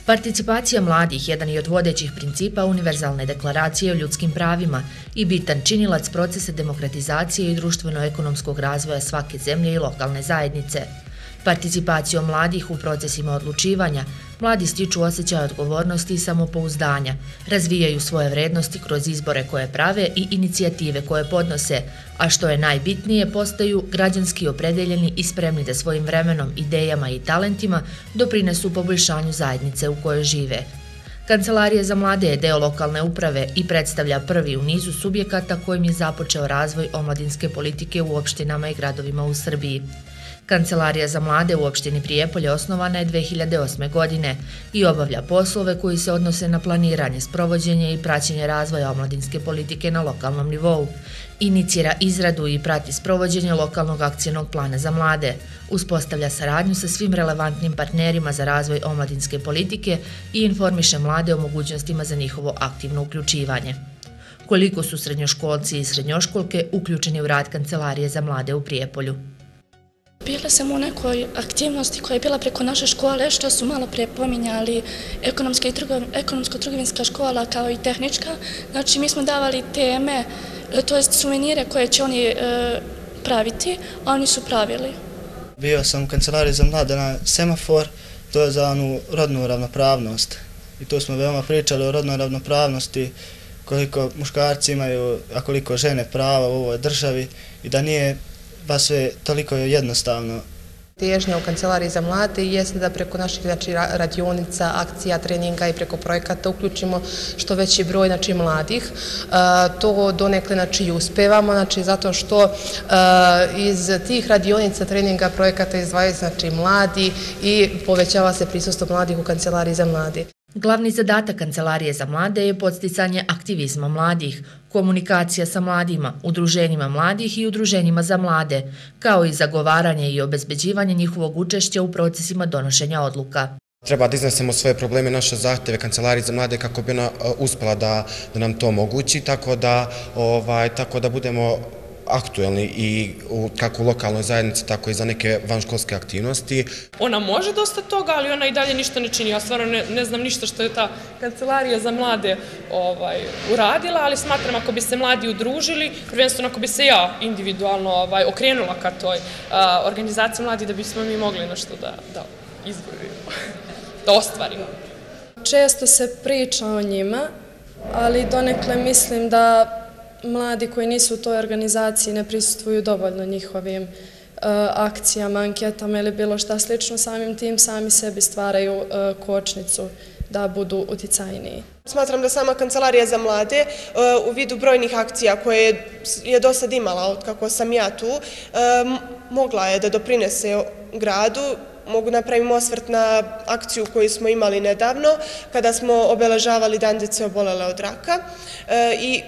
Participacija mladih jedan je od vodećih principa Univerzalne deklaracije o ljudskim pravima i bitan činilac procesa demokratizacije i društveno-ekonomskog razvoja svake zemlje i lokalne zajednice. Participacijom mladih u procesima odlučivanja, mladi stiču osjećaj odgovornosti i samopouzdanja, razvijaju svoje vrednosti kroz izbore koje prave i inicijative koje podnose, a što je najbitnije, postaju građanski opredeljeni i spremni da svojim vremenom, idejama i talentima doprinesu poboljšanju zajednice u kojoj žive. Kancelarija za mlade je deo lokalne uprave i predstavlja prvi u nizu subjekata kojim je započeo razvoj omladinske politike u opštinama i gradovima u Srbiji. Kancelarija za mlade u opštini Prijepolje osnovana je 2008. godine i obavlja poslove koji se odnose na planiranje, sprovođenje i praćenje razvoja omladinske politike na lokalnom nivou. Inicira izradu i prati sprovođenje lokalnog akcijnog plana za mlade, uspostavlja saradnju sa svim relevantnim partnerima za razvoj omladinske politike i informiše mlade o mogućnostima za njihovo aktivno uključivanje. Koliko su srednjoškolci i srednjoškolke uključeni u rad Kancelarije za mlade u Prijepolju? Bila sam u nekoj aktivnosti koja je bila preko naše škole, što su malo prije pominjali ekonomsko-trgovinska škola kao i tehnička. Znači, mi smo davali teme, to jest suvenire koje će oni praviti, a oni su pravili. Bio sam u Kancelariji za mlade na semafor, to je za onu rodnu ravnopravnost. I tu smo veoma pričali o rodnoj ravnopravnosti, koliko muškarci imaju, a koliko žene prava u ovoj državi i da nije baš sve toliko jednostavno. Težnja u Kancelariji za mlade jeste da preko naših radionica, akcija, treninga i preko projekata uključimo što veći broj mladih. To donekle i uspevamo, zato što iz tih radionica, treninga, projekata izdvajaju mladi i povećava se prisustvo mladih u Kancelariji za mlade. Glavni zadatak Kancelarije za mlade je podsticanje aktivizma mladih, komunikacija sa mladima, udruženjima mladih i udruženjima za mlade, kao i zagovaranje i obezbeđivanje njihovog učešća u procesima donošenja odluka. Treba da iznesemo svoje probleme, naše zahteve Kancelariji za mlade kako bi ona uspela da nam to omogući, tako da budemo aktuelni i kako u lokalnoj zajednici, tako i za neke vanškolske aktivnosti. Ona može dosta toga, ali ona i dalje ništa ne čini. Ja stvarno ne znam ništa što je ta Kancelarija za mlade uradila, ali smatram ako bi se mladi udružili, prvenstveno ako bi se ja individualno okrenula ka toj organizaciji mladi, da bismo mi mogli nešto da izgledamo, da ostvarimo. Često se priča o njima, ali donekle mislim da mladi koji nisu u toj organizaciji ne prisustvuju dovoljno njihovim akcijama, anketama ili bilo šta slično, samim tim sami sebi stvaraju kočnicu da budu uticajniji. Smatram da sama Kancelarija za mlade u vidu brojnih akcija koje je do sad imala od kako sam ja tu, mogla je da doprinese gradu. Mogu napraviti osvrt na akciju koju smo imali nedavno, kada smo obeležavali Dan dece obolele od raka i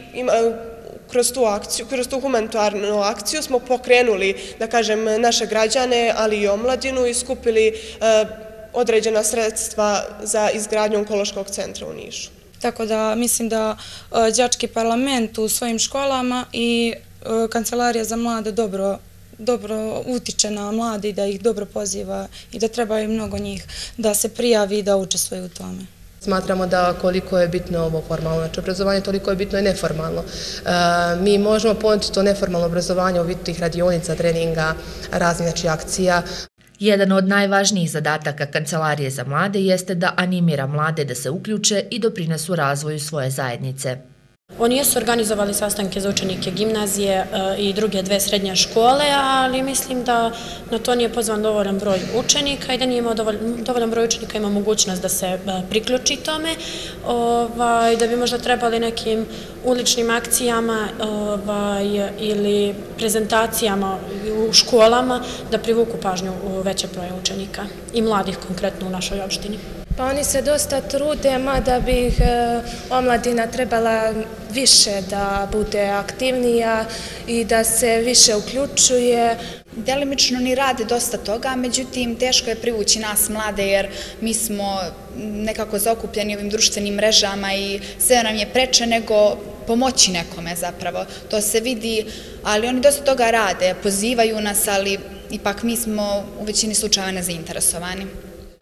kroz tu humanitarnu akciju smo pokrenuli, da kažem, naše građane, ali i omladinu i skupili određena sredstva za izgradnju onkološkog centra u Nišu. Tako da mislim da đački parlament u svojim školama i Kancelarija za mlade dobro utiče na mlade i da ih dobro poziva i da treba i mnogo njih da se prijavi i da učestvuju u tome. Smatramo da koliko je bitno ovo formalno obrazovanje, toliko je bitno i neformalno. Mi možemo ponuditi to neformalno obrazovanje u vidu tih radionica, treninga, raznih akcija. Jedan od najvažnijih zadataka Kancelarije za mlade jeste da animira mlade da se uključe i doprinesu razvoju svoje zajednice. Oni jesu organizovali sastanke za učenike gimnazije i druge dve srednje škole, ali mislim da na to nije pozvan dovoljan broj učenika i da nije imao dovoljan broj učenika ima mogućnost da se priključi tome, da bi možda trebali nekim uličnim akcijama ili prezentacijama u školama da privuku pažnju veće broja učenika i mladih konkretno u našoj opštini. Pa oni se dosta trude, mada bi omladina trebala više da bude aktivnija i da se više uključuje. Delimično oni rade dosta toga, međutim teško je privući nas mlade jer mi smo nekako zaokupljeni ovim društvenim mrežama i sve nam je preče nego pomoći nekome zapravo. To se vidi, ali oni dosta toga rade, pozivaju nas, ali ipak mi smo u većini slučajeva nezainteresovani.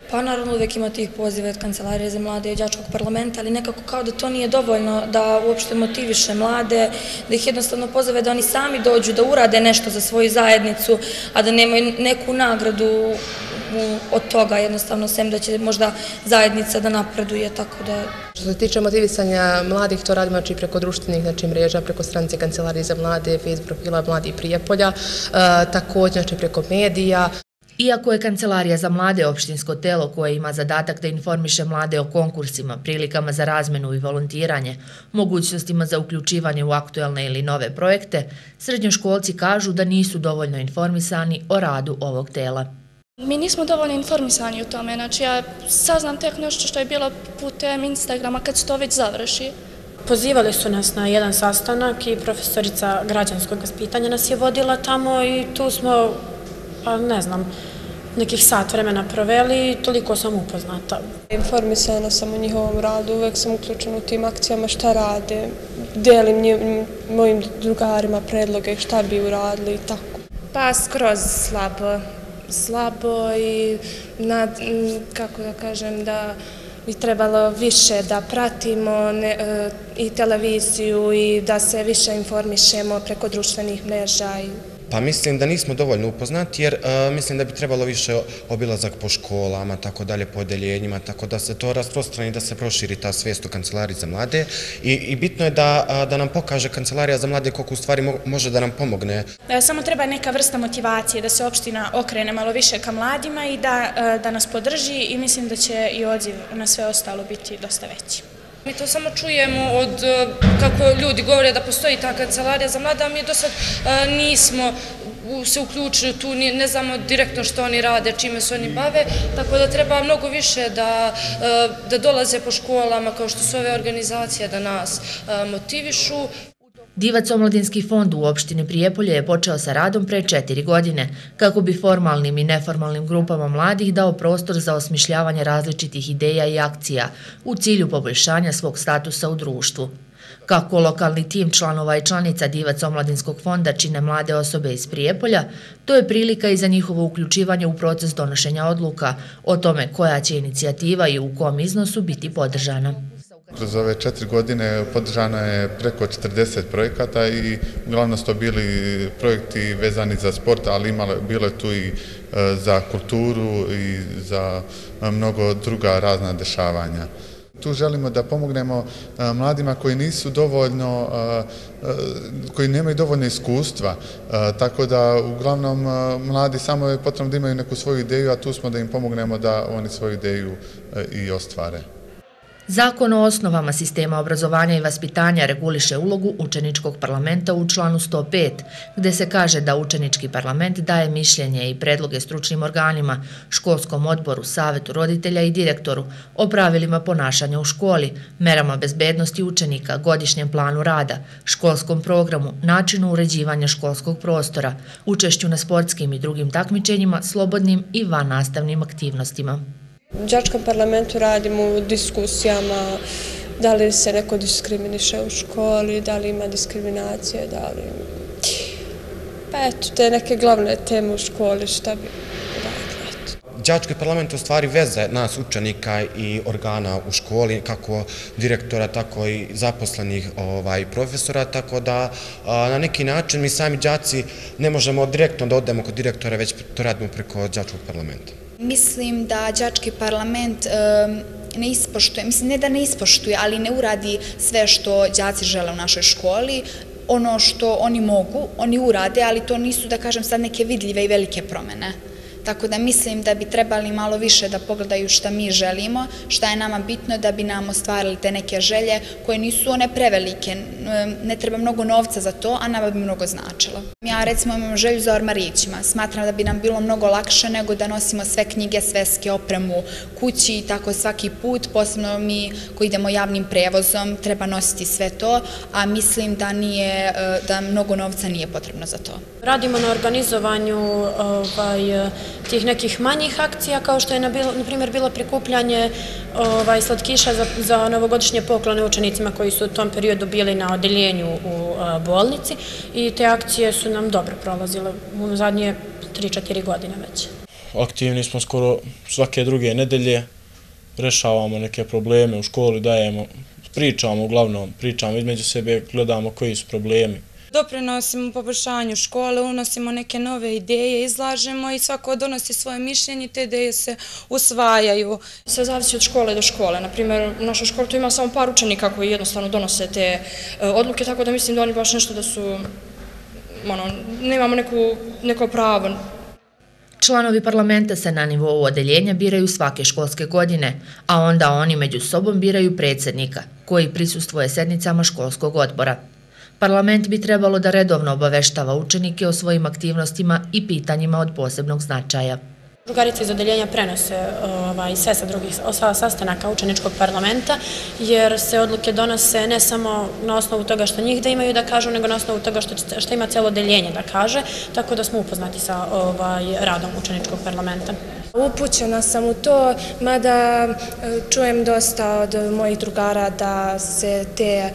Pa naravno uvijek ima tih poziva od Kancelarije za mlade i đačkog parlamenta, ali nekako kao da to nije dovoljno da uopšte motiviše mlade, da ih jednostavno pozove da oni sami dođu, da urade nešto za svoju zajednicu, a da nemaju neku nagradu od toga, jednostavno sem da će možda zajednica da napreduje, tako da... Što se tiče motivisanja mladih, to radimo preko društvenih mreža, preko stranice Kancelarije za mlade, Facebook profila Mladi Prijepolja, također preko medija. Iako je Kancelarija za mlade opštinsko telo koje ima zadatak da informiše mlade o konkursima, prilikama za razmenu i volontiranje, mogućnostima za uključivanje u aktuelne ili nove projekte, srednjoškolci kažu da nisu dovoljno informisani o radu ovog tela. Mi nismo dovoljno informisani o tome, znači ja saznam tek nešto što je bilo putem Instagrama kad se to već završi. Pozivali su nas na jedan sastanak i profesorica građanskog vaspitanja nas je vodila tamo i tu smo, pa ne znam, nekih sat vremena proveli i toliko sam upoznata. Informisana sam o njihovom radu, uvek sam uključena u tim akcijama šta rade, delim mojim drugarima predloge šta bi uradili i tako. Pa skroz slabo i kako da kažem da bi trebalo više da pratimo i televiziju i da se više informišemo preko društvenih mreža. Pa mislim da nismo dovoljno upoznati jer mislim da bi trebalo više obilazak po školama, tako dalje, po odeljenjima, tako da se to rasprostrani, da se proširi ta svijest u Kancelariji za mlade i bitno je da nam pokaže Kancelarija za mlade koliko u stvari može da nam pomogne. Samo treba neka vrsta motivacije, da se opština okrene malo više ka mladima i da nas podrži i mislim da će i odziv na sve ostalo biti dosta veći. Mi to samo čujemo od kako ljudi govore da postoji ta Kancelarija za mlade, a mi do sad nismo se uključili tu, ne znamo direktno što oni rade, čime se oni bave, tako da treba mnogo više da dolaze po školama kao što su ove organizacije da nas motivišu. Divac omladinski fond u opštini Prijepolje je počeo sa radom pre 4 godine, kako bi formalnim i neformalnim grupama mladih dao prostor za osmišljavanje različitih ideja i akcija u cilju poboljšanja svog statusa u društvu. Kako lokalni tim članova i članica Divac omladinskog fonda čine mlade osobe iz Prijepolja, to je prilika i za njihovo uključivanje u proces donošenja odluka o tome koja će inicijativa i u kom iznosu biti podržana. Kroz ove 4 godine podržano je preko 40 projekata i uglavnom su to bili projekti vezani za sport, ali bilo je tu i za kulturu i za mnogo druga razna dešavanja. Tu želimo da pomognemo mladima koji nisu dovoljno, koji nemaju dovoljno iskustva, tako da uglavnom mladi samo je potrebno da imaju neku svoju ideju, a tu smo da im pomognemo da oni svoju ideju i ostvare. Zakon o osnovama sistema obrazovanja i vaspitanja reguliše ulogu učeničkog parlamenta u članu 105, gde se kaže da učenički parlament daje mišljenje i predloge stručnim organima, školskom odboru, savetu roditelja i direktoru o pravilima ponašanja u školi, merama bezbednosti učenika, godišnjem planu rada, školskom programu, načinu uređivanja školskog prostora, učešću na sportskim i drugim takmičenjima, slobodnim i vannastavnim aktivnostima. U đačkom parlamentu radimo u diskusijama da li se neko diskriminiše u školi, da li ima diskriminacije, da li... Pa eto, te neke glavne teme u školi, šta bi radili. Đački parlament u stvari veze nas učenika i organa u školi, kako direktora, tako i zaposlenih profesora, tako da na neki način mi sami đaci ne možemo direktno da odemo kod direktora, već to radimo preko đačkog parlamenta. Mislim da đački parlament ne ispoštuje, mislim ne da ne ispoštuje, ali ne uradi sve što đaci žele u našoj školi. Ono što oni mogu, oni urade, ali to nisu, da kažem, sad neke vidljive i velike promene. Tako da mislim da bi trebali malo više da pogledaju šta mi želimo, šta je nama bitno da bi nam ostvarili te neke želje koje nisu one prevelike, ne treba mnogo novca za to, a nama bi mnogo značilo. Ja recimo imam želju za ormarićima, smatram da bi nam bilo mnogo lakše nego da nosimo sve knjige, sveske, opremu kući i tako svaki put, posebno mi koji idemo javnim prevozom treba nositi sve to, a mislim da mnogo novca nije potrebno za to. Radimo na organizovanju tih nekih manjih akcija, kao što je, na primjer, bilo prikupljanje slatkiša za novogodišnje poklone učenicima koji su u tom periodu bili na odeljenju u bolnici i te akcije su nam dobro prolazile u zadnje 3-4 godine već. aktivni smo skoro svake druge nedelje, rešavamo neke probleme u školi, dajemo, pričamo uglavnom, pričamo između sebe, gledamo koji su problemi. Doprinosimo poboljšanju škole, unosimo neke nove ideje, izlažemo i svako donosi svoje mišljenje, te ideje se usvajaju. Sve zavisi od škole do škole. Naprimjer, u našoj školi tu ima samo par učenika koji jednostavno donose te odluke, tako da mislim da oni baš nešto da su, nemamo neko pravo. Članovi parlamenta se na nivou odeljenja biraju svake školske godine, a onda oni među sobom biraju predsjednika, koji prisustvuje sednicama školskog odbora. Parlament bi trebalo da redovno obaveštava učenike o svojim aktivnostima i pitanjima od posebnog značaja. Drugarice iz odeljenja prenose sve sa sastanaka učeničkog parlamenta, jer se odluke donose ne samo na osnovu toga što njih da imaju da kažu, nego na osnovu toga što ima cijelo odeljenje da kaže, tako da smo upoznati sa radom učeničkog parlamenta. Upućena sam u to, mada čujem dosta od mojih drugara da se te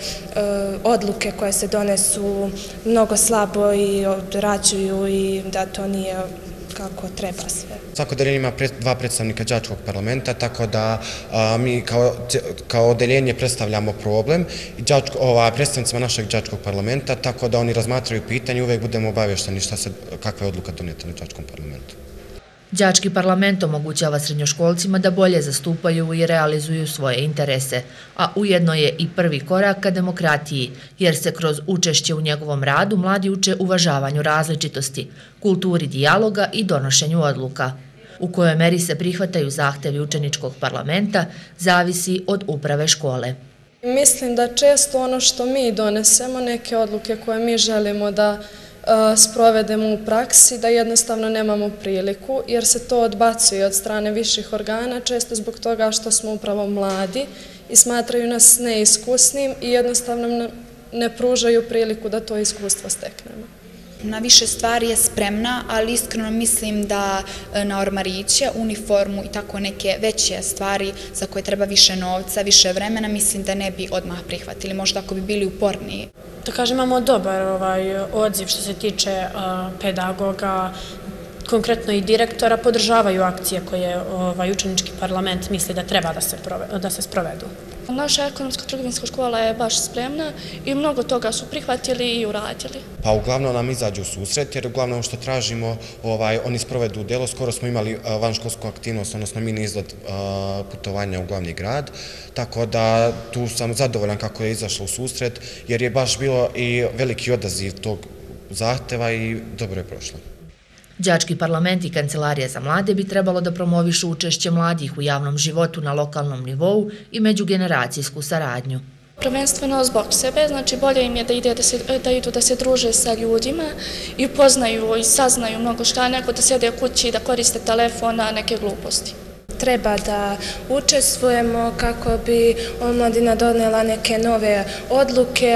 odluke koje se donesu mnogo slabo i odrađuju i da to nije kako treba sve. Svako odeljenje ima 2 predstavnika đačkog parlamenta, tako da mi kao odeljenje predstavljamo problem i predstavnicima našeg đačkog parlamenta, tako da oni razmatraju pitanje i uvek budemo obavješteni kakva je odluka donijeta na đačkom parlamentu. Đački parlament omogućava srednjoškolcima da bolje zastupaju i realizuju svoje interese, a ujedno je i prvi korak ka demokratiji, jer se kroz učešće u njegovom radu mladi uče uvažavanju različitosti, kulturi dijaloga i donošenju odluka. U kojoj meri se prihvataju zahtevi učeničkog parlamenta zavisi od uprave škole. Mislim da često ono što mi donesemo, neke odluke koje mi želimo da sprovedemo u praksi, da jednostavno nemamo priliku, jer se to odbacuje od strane viših organa, često zbog toga što smo upravo mladi i smatraju nas neiskusnim i jednostavno ne pružaju priliku da to iskustvo steknemo. Na više stvari je spremna, ali iskreno mislim da na ormariće, uniformu i tako neke veće stvari za koje treba više novca, više vremena, mislim da ne bi odmah prihvatili, možda ako bi bili uporniji. Da kažem, imamo dobar odziv što se tiče pedagoga, konkretno i direktora, podržavaju akcije koje učenički parlament misli da treba da se sprovedu. Naša ekonomsko-trgovinska škola je baš spremna i mnogo toga su prihvatili i uradili. Pa uglavnom nam izađu u susret, jer uglavnom što tražimo, oni sprovedu u delo. Skoro smo imali vanškolsku aktivnost, odnosno mini izlet putovanja u glavni grad, tako da tu sam zadovoljan kako je izašlo u susret, jer je baš bilo i veliki odaziv tog zahteva i dobro je prošlo. Đački parlament i Kancelarija za mlade bi trebalo da promovišu učešće mladih u javnom životu na lokalnom nivou i međugeneracijsku saradnju. Prvenstveno zbog sebe, znači bolje im je da idu da se druže sa ljudima i upoznaju i saznaju mnogo šta, nego da sede kući i da koriste telefona, neke gluposti. Treba da učestvujemo kako bi omladina donela neke nove odluke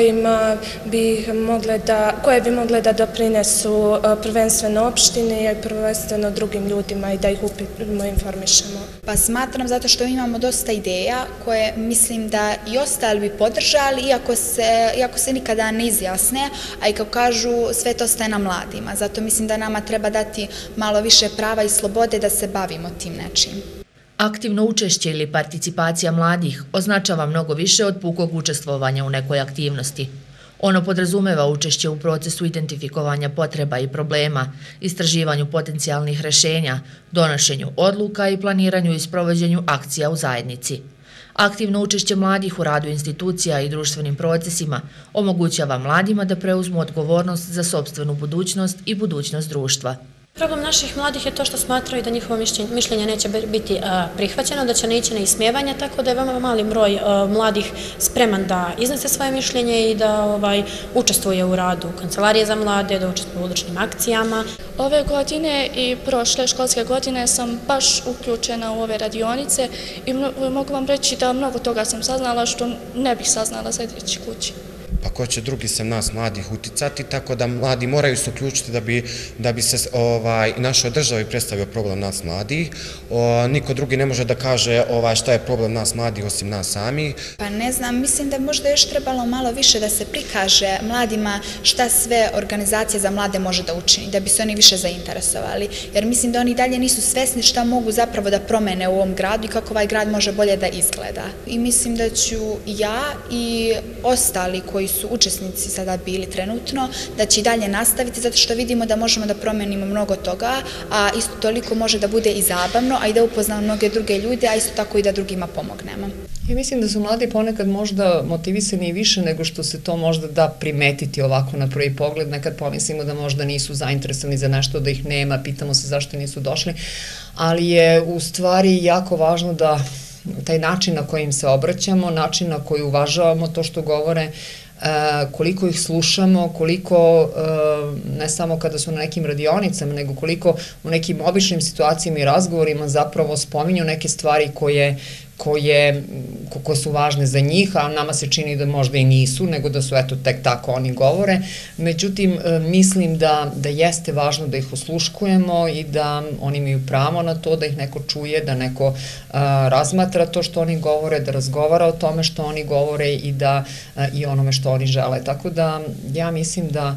koje bi mogle da doprinesu prvenstveno opštini i prvenstveno drugim ljudima i da ih informišemo. Pa smatram zato što imamo dosta ideja koje mislim da i ostali bi podržali, iako se nikada ne izjasne, a i kao kažu sve to ostaje na mladima. Zato mislim da nama treba dati malo više prava i slobode da se bavimo tim nečim. Aktivno učešće ili participacija mladih označava mnogo više od pukog učestvovanja u nekoj aktivnosti. Ono podrazumeva učešće u procesu identifikovanja potreba i problema, istraživanju potencijalnih rešenja, donošenju odluka i planiranju i sprovođenju akcija u zajednici. Aktivno učešće mladih u radu institucija i društvenim procesima omogućava mladima da preuzmu odgovornost za sopstvenu budućnost i budućnost društva. Problem naših mladih je to što smatraju da njihovo mišljenje neće biti prihvaćeno, da će ne ići na ismijevanje, tako da je veoma mali broj mladih spreman da iznese svoje mišljenje i da učestvuje u radu Kancelarije za mlade, da učestvuje u uličnim akcijama. Ove godine i prošle školske godine sam baš uključena u ove radionice i mogu vam reći da mnogo toga sam saznala što ne bih saznala sedeći kući. pa ko će drugi sem nas mladih uticati, tako da mladi moraju se uključiti da bi se našoj državi predstavio problem nas mladih. Niko drugi ne može da kaže šta je problem nas mladih osim nas sami. Pa ne znam, mislim da možda još trebalo malo više da se prikaže mladima šta sve organizacija za mlade može da učini, da bi se oni više zainteresovali. Jer mislim da oni dalje nisu svesni šta mogu zapravo da promene u ovom gradu i kako ovaj grad može bolje da izgleda. I mislim da ću ja i ostali koji su učesnici sada bili trenutno, da će i dalje nastaviti zato što vidimo da možemo da promenimo mnogo toga, a isto toliko može da bude i zabavno, a i da upoznamo mnoge druge ljude, a isto tako i da drugima pomognemo. Ja mislim da su mladi ponekad možda motivisani i više nego što se to možda da primetiti ovako na prvi pogled. Nekad pomislimo da možda nisu zainteresovani za nešto, da ih nema, pitamo se zašto nisu došli, ali je u stvari jako važno da taj način na koji im se obraćamo, način na koji uvažavamo to što govore, koliko ih slušamo, koliko, ne samo kada su na nekim radionicama, nego koliko u nekim običnim situacijama i razgovorima zapravo spominju neke stvari koje su važne za njih, a nama se čini da možda i nisu, nego da su eto tek tako oni govore. Međutim, mislim da jeste važno da ih osluškujemo i da oni imaju pravo na to, da ih neko čuje, da neko razmatra to što oni govore, da razgovara o tome što oni govore i onome što oni žele. Tako da ja mislim da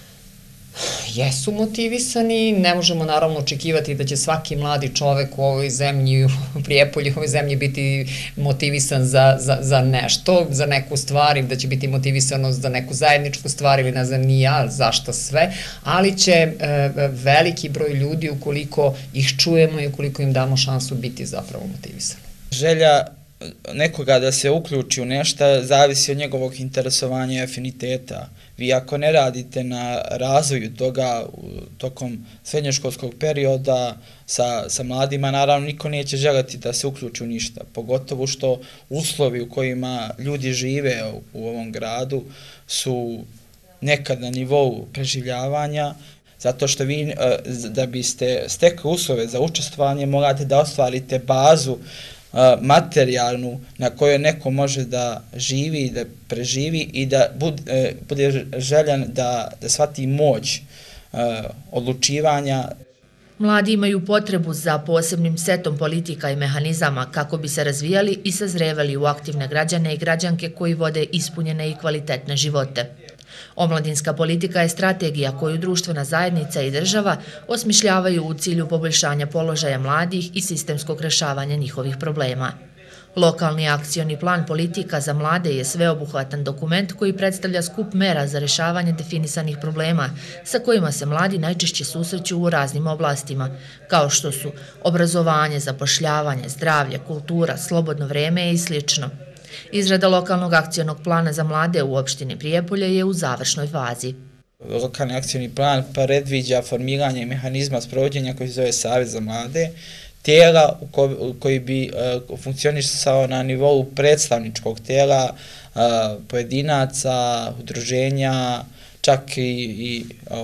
jesu motivisani, ne možemo naravno očekivati da će svaki mladi čovek u ovoj zemlji, u Prijepolju, u ovoj zemlji biti motivisan za nešto, za neku stvar, da će biti motivisano za neku zajedničku stvar ili ne znam ni ja zašto sve, ali će veliki broj ljudi, ukoliko ih čujemo i ukoliko im damo šansu, biti zapravo motivisani. Želja nekoga da se uključi u nešto zavisi od njegovog interesovanja i afiniteta. Vi ako ne radite na razvoju toga tokom srednjoškolskog perioda sa mladima, naravno niko neće želiti da se uključi u ništa. Pogotovo što uslovi u kojima ljudi žive u ovom gradu su nekad na nivou preživljavanja, zato što vi da biste stekli uslove za učestvovanje morate da ostvarite bazu materijalnu na kojoj neko može da živi, da preživi i da bude željan da shvati moć odlučivanja. Mladi imaju potrebu za posebnim setom politika i mehanizama kako bi se razvijali i sazrevali u aktivne građane i građanke koji vode ispunjene i kvalitetne živote. Omladinska politika je strategija koju društvena zajednica i država osmišljavaju u cilju poboljšanja položaja mladih i sistemskog rešavanja njihovih problema. Lokalni akcioni plan politika za mlade je sveobuhvatan dokument koji predstavlja skup mera za rešavanje definisanih problema sa kojima se mladi najčešće susreću u raznim oblastima, kao što su obrazovanje, zapošljavanje, zdravlje, kultura, slobodno vreme i slično. Izrada lokalnog akcionog plana za mlade u opštini Prijepolje je u završnoj fazi. Lokalni akcioni plan predviđa formiranje mehanizma sprovođenja koji se zove Savet za mlade, tijela koji bi funkcionisao na nivou predstavničkog tijela, pojedinaca, udruženja, čak i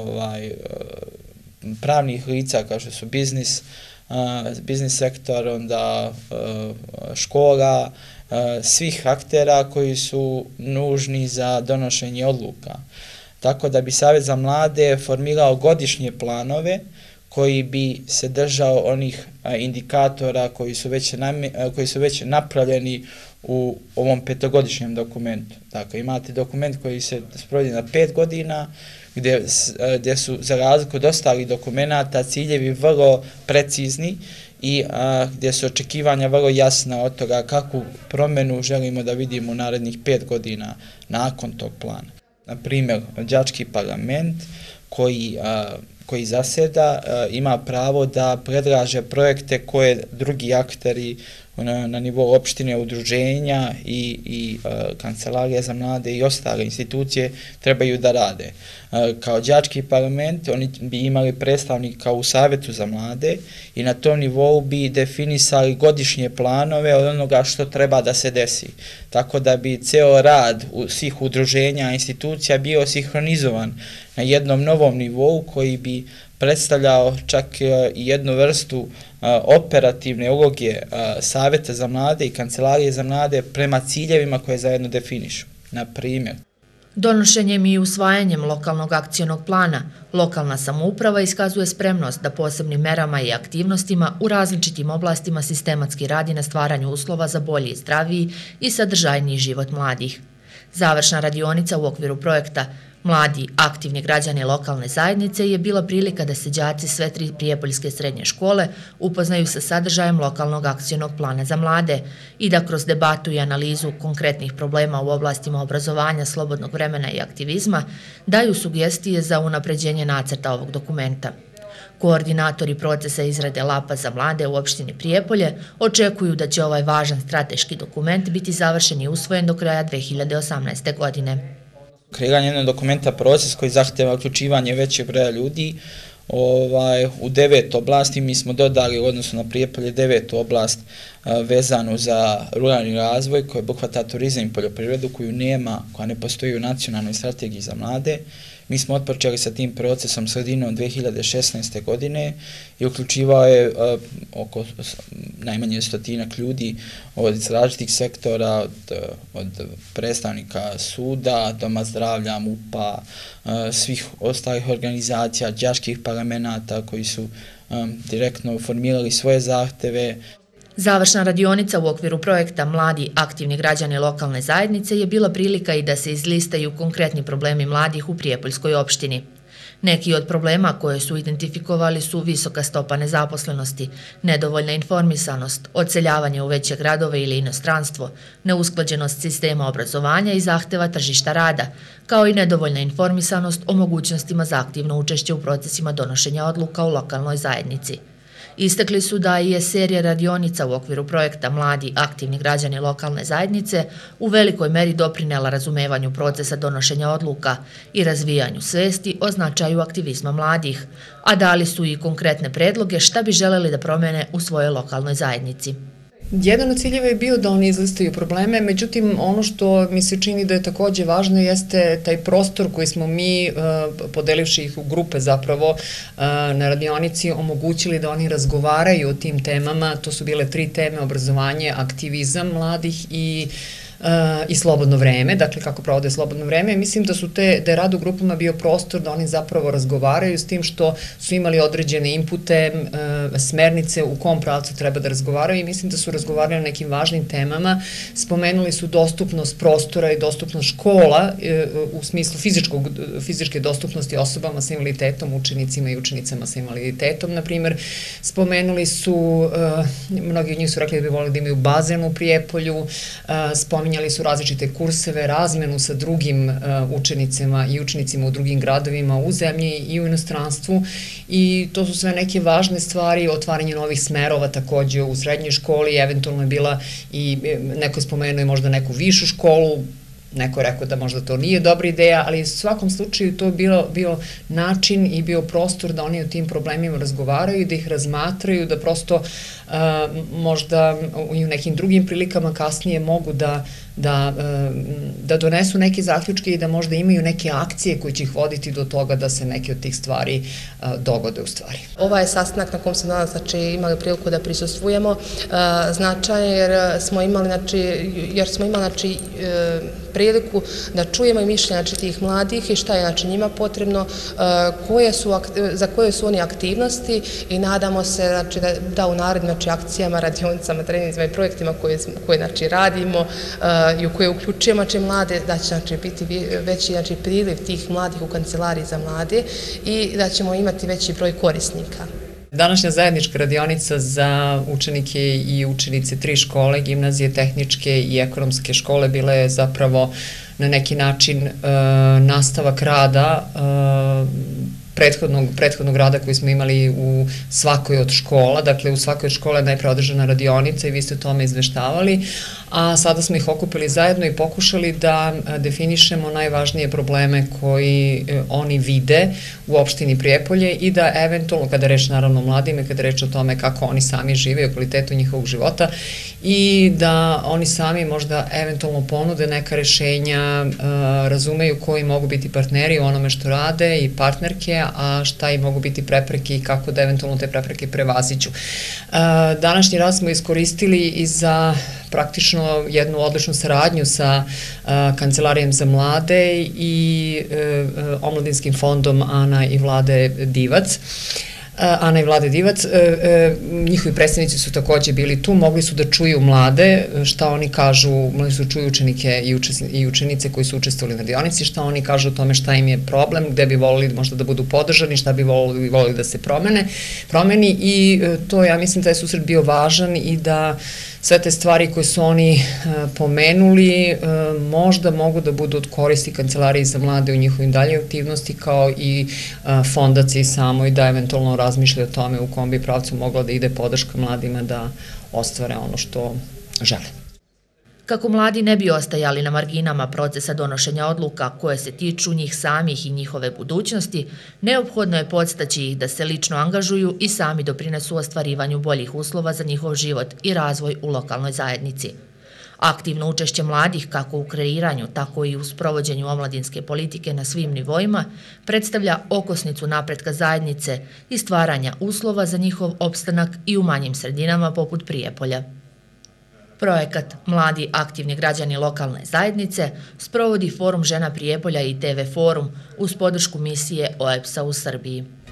pravnih lica kao što su biznis sektor, onda škola, svih aktera koji su nužni za donošenje odluka. Tako da bi Savet za mlade formirao godišnje planove koji bi se držao onih indikatora koji su već napravljeni u ovom petogodišnjem dokumentu. Dakle, imate dokument koji se sprovodi na 5 godina, gdje su za razliku od ostalih dokumenta ciljevi vrlo precizni i gdje su očekivanja vrlo jasna od toga kakvu promjenu želimo da vidimo u narednih 5 godina nakon tog plana. Na primjer, đački parlament koji zaseda ima pravo da predlaže projekte koje drugi akteri na nivou opštine, udruženja i kancelarije za mlade i ostale institucije trebaju da rade. Kao đački parlament oni bi imali predstavnika u Savetu za mlade i na tom nivou bi definisali godišnje planove od onoga što treba da se desi. Tako da bi ceo rad svih udruženja i institucija bio sinhronizovan na jednom novom nivou koji bi predstavljao čak i jednu vrstu operativne uloge Saveta za mlade i Kancelarije za mlade prema ciljevima koje zajedno definišu. Na primjer, Donošenjem i usvajanjem lokalnog akcionog plana, lokalna samouprava iskazuje spremnost da posebnim merama i aktivnostima u različitim oblastima sistematski radi na stvaranju uslova za bolji, zdraviji i sadržajniji život mladih. Završna radionica u okviru projekta Mladi, aktivni građani lokalne zajednice je bila prilika da se đaci sve 3 prijepoljske srednje škole upoznaju sa sadržajem lokalnog akcionog plana za mlade i da kroz debatu i analizu konkretnih problema u oblastima obrazovanja, slobodnog vremena i aktivizma daju sugestije za unapređenje nacrta ovog dokumenta. Koordinatori procesa izrade LAP-a za mlade u opštini Prijepolje očekuju da će ovaj važan strateški dokument biti završen i usvojen do kraja 2018. godine. Kreiranje jednog dokumenta proces koji zahtjeva uključivanje većeg broja ljudi. U 9 oblasti mi smo dodali u odnosu na Prijepolje 9. oblast vezanu za ruralni razvoj koji obuhvata turizam i poljoprivredu koja ne postoji u nacionalnoj strategiji za mlade. Mi smo otpočeli sa tim procesom sredinom 2016. godine i uključivao je oko najmanje 100 ljudi od različitih sektora, od predstavnika suda, Doma zdravlja, MUP-a, svih ostalih organizacija, đačkih parlamenta koji su direktno formirali svoje zahteve. Završna radionica u okviru projekta Mladi, aktivni građani lokalne zajednice je bila prilika i da se izlistaju konkretni problemi mladih u Prijepoljskoj opštini. Neki od problema koje su identifikovali su visoka stopa nezaposlenosti, nedovoljna informisanost, odseljavanje u veće gradove ili inostranstvo, neusklađenost sistema obrazovanja i zahteva tržišta rada, kao i nedovoljna informisanost o mogućnostima za aktivno učešće u procesima donošenja odluka u lokalnoj zajednici. Istakli su da je serija radionica u okviru projekta Mladi, aktivni građani lokalne zajednice u velikoj meri doprinela razumevanju procesa donošenja odluka i razvijanju svesti o značaju aktivizma mladih, a dali su i konkretne predloge šta bi želeli da promene u svojoj lokalnoj zajednici. Jedan od ciljeva je bio da oni izlistaju probleme, međutim ono što mi se čini da je takođe važno jeste taj prostor koji smo mi, podelivši ih u grupe zapravo na radionici, omogućili da oni razgovaraju o tim temama. To su bile 3 teme: obrazovanje, aktivizam mladih i slobodno vreme, dakle kako provode slobodno vreme. Mislim da je rad u grupama bio prostor da oni zapravo razgovaraju s tim što su imali određene inpute, smernice u kom pravcu treba da razgovaraju i mislim da su razgovarali o nekim važnim temama. Spomenuli su dostupnost prostora i dostupnost škola u smislu fizičke dostupnosti osobama sa invaliditetom, učenicima i učenicama sa invaliditetom, na primjer. Spomenuli su, mnogi od njih su rekli da bi volili da imaju bazen u Prijepolju, spominjali su različite kurseve, razmenu sa drugim učenicima i učenicima u drugim gradovima u zemlji i u inostranstvu i to su sve neke važne stvari, otvaranje novih smerova takođe u srednjoj školi, eventualno je bila i neko je spomenuo i možda neku višu školu, neko je rekao da možda to nije dobra ideja, ali u svakom slučaju to je bio način i bio prostor da oni o tim problemima razgovaraju i da ih razmatraju, da prosto možda i u nekim drugim prilikama kasnije mogu da donesu neke zaključke i da možda imaju neke akcije koje će ih voditi do toga da se neke od tih stvari dogode u stvari. Ovaj sastanak na kom smo danas imali priliku da prisustvujemo značajan jer smo imali priliku da čujemo i mišljenja tih mladih i šta je njima potrebno, za koje su oni aktivnosti i nadamo se da u narednim akcijama, radionicama, treningima i projektima koje radimo i u koje uključujemo mlade, da će biti veći priliv tih mladih u kancelariji za mlade i da ćemo imati veći broj korisnika. Današnja zajednička radionica za učenike i učenice 3 škole, gimnazije, tehničke i ekonomske škole, bila je zapravo na neki način nastavak rada prethodnog rada koji smo imali u svakoj od škola. Dakle, u svakoj od škola je najpre održana radionica i vi ste o tome izveštavali, a sada smo ih okupili zajedno i pokušali da definišemo najvažnije probleme koji oni vide u opštini Prijepolje i da eventualno, kada reč naravno o mladima, kada reč o tome kako oni sami žive i o kvalitetu njihovog života i da oni sami možda eventualno ponude neka rešenja, razumeju koji mogu biti partneri u onome što rade i partnerke, a šta i mogu biti prepreke i kako da eventualno te prepreke prevaziđu. Današnji rad smo iskoristili i za praktično jednu odličnu saradnju sa Kancelarijom za mlade i Omladinskim fondom Ana i Vlade Divac. Njihovi predstavnici su takođe bili tu, mogli su da čuju mlade, šta oni kažu, mogli su da čuju učenike i učenice koji su učestvovali na dionici, šta oni kažu o tome šta im je problem, gde bi volili možda da budu podržani, šta bi volili da se promeni i to, ja mislim da je susret bio važan i da sve te stvari koje su oni pomenuli možda mogu da budu od koristi Kancelariji za mlade u njihovim daljim aktivnosti kao i fondaciji samoj da eventualno razmišlja o tome u kom bi pravcu mogla da ide podrška mladima da ostvare ono što žele. Kako mladi ne bi ostajali na marginama procesa donošenja odluka koje se tiču njih samih i njihove budućnosti, neophodno je podstaći ih da se lično angažuju i sami doprinesu ostvarivanju boljih uslova za njihov život i razvoj u lokalnoj zajednici. Aktivno učešće mladih kako u kreiranju, tako i u sprovođenju omladinske politike na svim nivoima predstavlja okosnicu napretka zajednice i stvaranja uslova za njihov opstanak i u manjim sredinama poput Prijepolja. Projekat Mladi aktivni građani lokalne zajednice sprovodi Forum žena Prijepolja i TV Forum uz podršku misije OEBS-a u Srbiji.